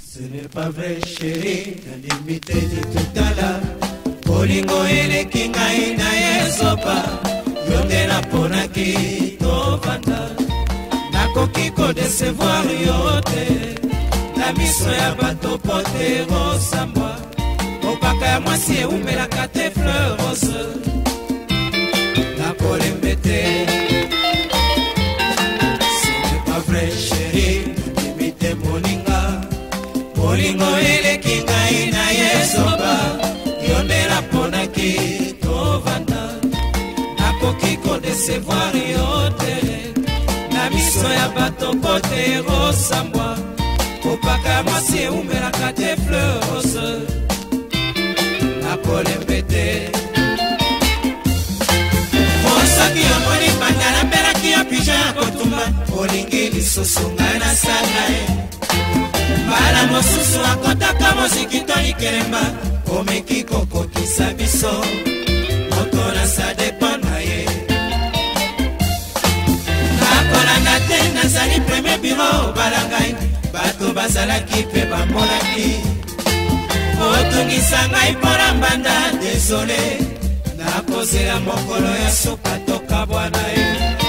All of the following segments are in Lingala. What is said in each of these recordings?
Ce n'est pas vrai chérie, la limite Ditutala. Bolingo ele kinga ina yesopa. Yonde na ponaki tovanda. Nakoki ko décevoir yote. La miso ya bato pote rosambwa. Opaka ya mwasi eumelaka te fleur rose. Nakolembete. Ce n'est pas vrai chérie, la limite moninga. Bolingo ele kinga ina yesopa. Yonde na ponaki tovanda. Nakoki ko décevoir yote. La miso ya bato pote rosambwa. Opaka mwasi eumelaka te fleur rose. Nakolembete. Mosaki ya moni pangala mbelaki ya pija ya kotumba. Olingi lisusu ngai na sanga e. Mbala mosusu akotaka moziki toni kelemba. Omeki kokokisa biso. Moto na sa depan na ye. Nakolanga te nazali premier bureau balangai. Bato bazalaki pe bamolaki. Otungisa ngai pona mbanda. Désolé. Nakozela mokolo ya soka toka bwana ye.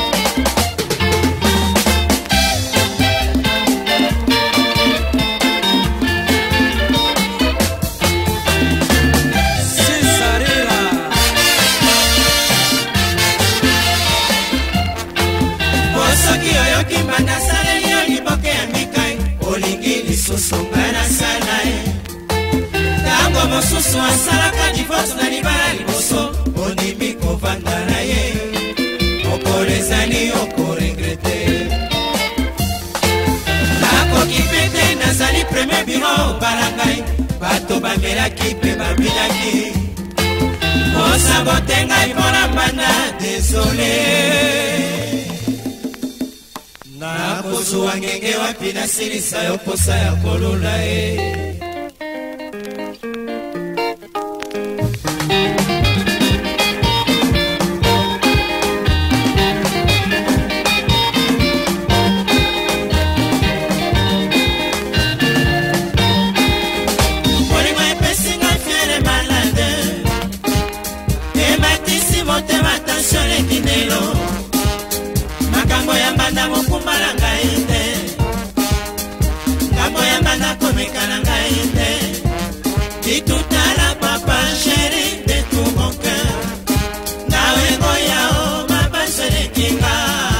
Bosoki oyoki mbanda saleli yo liboke ya mikai. Olingi lisusu ngai na sala ye. Tango mosusu asalaka divorce na libala liboso. Onimi kovanda na ye. Okolezani okoregrete. Nakoki pete nazali premier bureau balangai. Bato bamelaki pe babilaki. Osabote ngai pona mbanda. Désolé. Nakozwa ngenge wapi nasilisa yo posa ya kolula ye. Ditutala papa chéri de tout mon cœur. Nawe goya o mama chéri kinga.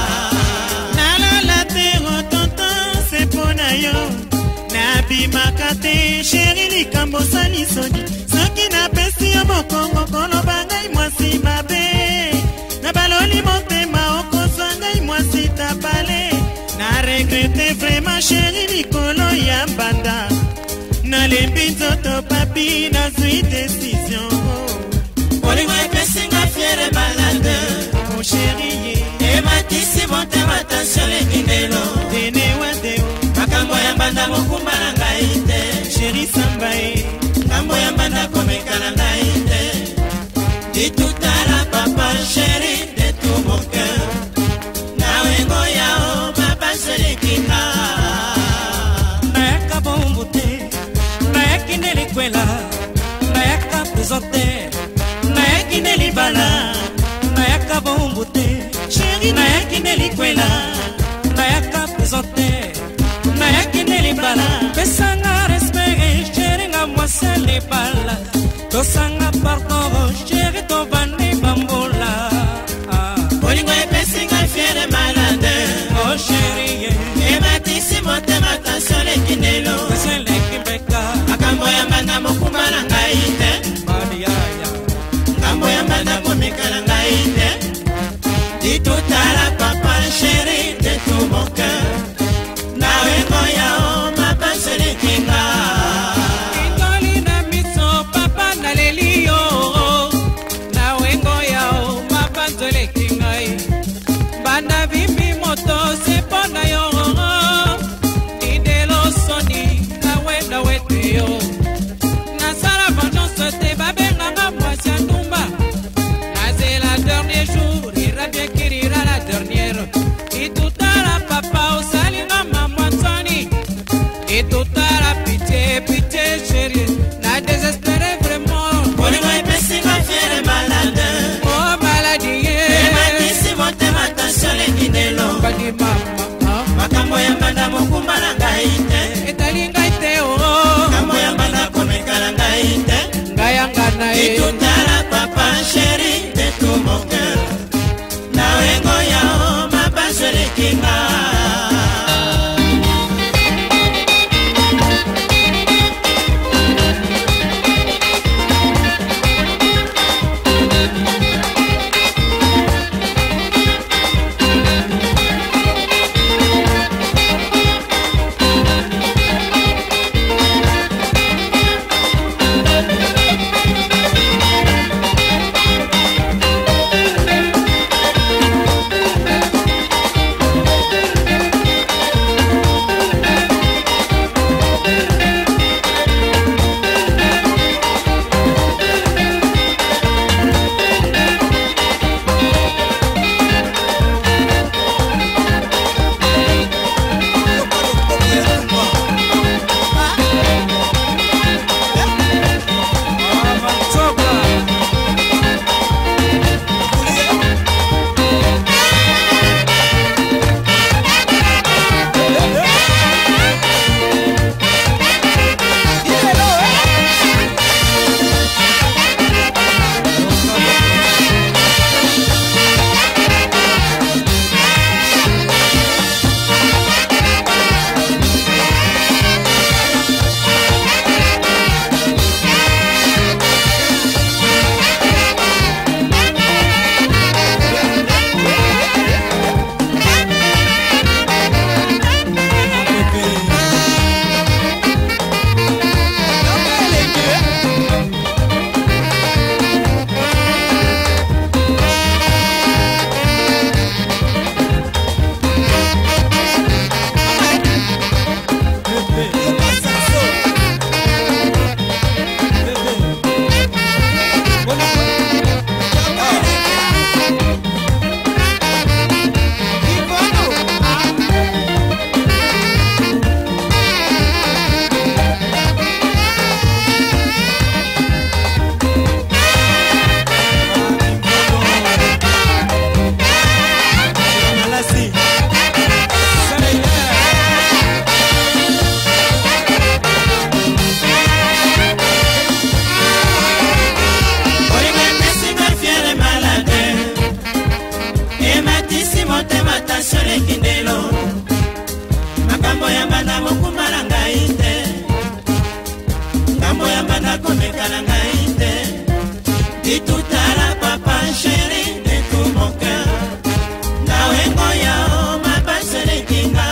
Nala la terre tonton c'est pour nayo. Nabi makate chéri likambo sani soni. Soki na pesi yo mokongo kono bangai mwasi mabe. Na baloli motema okozwa ngai mwasi tapale. Na regrette vraiment chéri likolo ya mbanda. Na lembi nzoto papi na zui décision. Bolingo epesi nga fiere malade. Mon chéri e matisi motema attention lekindelo. Dene wadeo makambo ya mbanda mokumba na ngai te. Chéri samba e kambo ya mbanda komeka na ngai te. Ditutala papa chéri de tout mon cœur. Nawe ngoya o papa chéri kinga. Nayaka bombo te. Nayaki nelikwela. Nayaka présente. Nayaki nelibala. Nayaka bombo te. Chéri nayaki nelikwela. Nayaka présente. Nayaki nelibala. Pesanga respect chéri nga mwase libala. Tosanga pardon chéri tovani bambola. Bolingo epesi nga fiere malade. Oh chéri e matisi motema attention lekindelo. Makambo ya mbanda mokumba na ngai te. Makambo ya mbanda komeka na ngai te. Ditutala papa chéri de mama makambo ya mbanda mokumba na ngai te etali ngai te o makambo ya mbanda komeka na ngai te ngai yangana e Ditutala papa chéri de tout mon cœur na wengo ya o mabasele kinga Ditutala papa chéri de tout mon cœur na wengo ya o mabasele kinga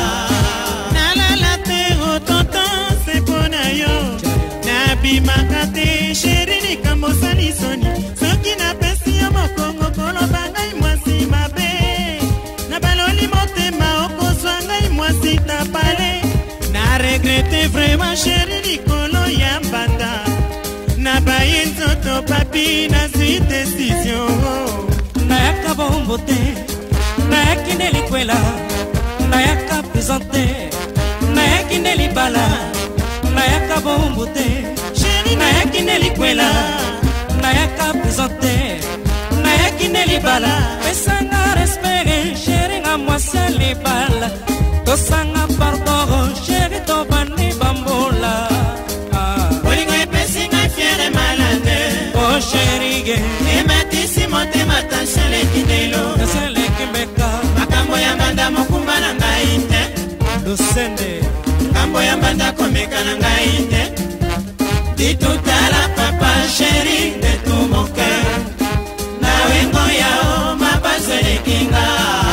nalala te o tonton sepona yo nabimaka te chéri likambo salisoni soki napesi yo mokongo koloba ngai mwasi mabe nabaloli motema okozwa ngai mwasi tapale na regrete vraiment chéri likolo ya mbanda nabaye nzoto papi na zwi décision nayaka bombo te nayaki nde likwela nayaka pesante nayaki nde libala nayaka bombo te chéri nayaki nde likwela nayaka pesante nayaki nde libala pesanga respecte chéri nga mwasi libala tosanga pardon chéri tobandi bambola oh chéri ematisi motema tansele kinelo tasele kimbeka makambo ya mbanda mokumba na ngai te lusende makambo ya mbanda komeka na ngai te Ditutala papa chéri de tout mon cœur na wengo ya o mabasele kinga